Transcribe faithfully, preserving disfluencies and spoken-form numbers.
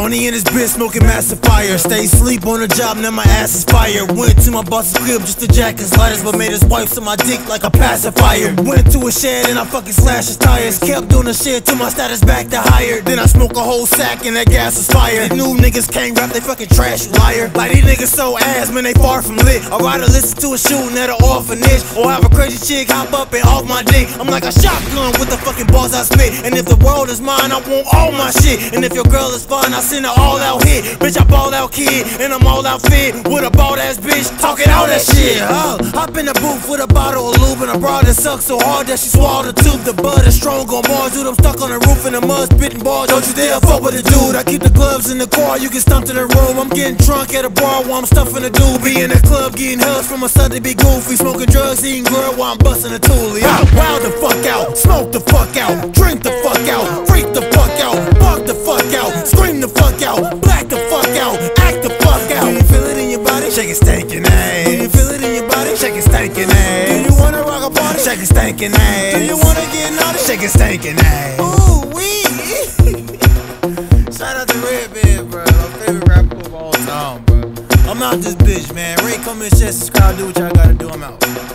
Tony and his bitch smoking massive fire. Stay sleep on the job, now my ass is fire. Went to my boss's crib just to jack his lighters, but made his wife suck my dick like a pacifier. Went to a shed and I fucking slashed his tires. Kept doing the shit till my status back to higher. Then I smoke a whole sack and that gas is fire. These new niggas can't rap, they fucking trash, you liar. Like these niggas so ass, man, they far from lit. I'd rather listen to a shooting at an orphanage, or have a crazy chick hop up and off my dick. I'm like a shotgun with the fucking balls I spit. And if the world is mine, I want all my shit. And if your girl is fine, I send her all out hit. Bitch, I ball out kid, and I'm all out fit with a bald ass bitch talking all that shit. Oh, hop in the booth with a bottle of lube and a broad that sucks so hard that she swallowed a tooth. The bud is strong on bars, dude, I'm stuck on the roof in the mud spitting balls. Don't you dare fuck with a dude. I keep the gloves in the car, you get stumped in the room. I'm getting drunk at a bar while I'm stuffing a dude. Be in the club getting hugs from a Sunday, be goofy, smoking drugs, eating girl while I'm busting a toolie. I'm wild the fuck out, smoke the fuck out, drink the fuck out, freak the fuck out, fuck the fuck out, scream the fuck out, black the fuck out, act the fuck out. Do you feel it in your body? Shake it stankin' ass. Do you feel it in your body? Shake it stankin' ass. Do you wanna rock a party? Shake it stankin' ass. Do you wanna get naughty? Shake it stankin' ass. Ooh wee. Shout out to Redbeard, bro, my favorite rapper of all time, bro. I'm out this bitch, man. Rate, comment, share, subscribe, do what y'all gotta do. I'm out.